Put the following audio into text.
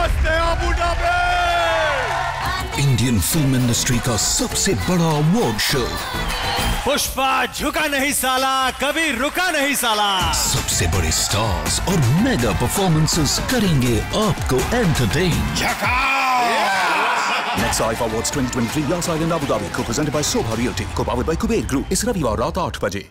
Indian film industry का सबसे बड़ा अवार्ड शो पुष्पा झुका नहीं साला, कभी रुका नहीं साला। सबसे बड़े स्टार्स और मेगा परफॉर्मेंसेस करेंगे आपको entertain. Next IIFA Awards 2023 Las Island Abu Dhabi, co-presented by Sobha Realty, co-powered by Kuber Group. इस रविवार रात 8 बजे।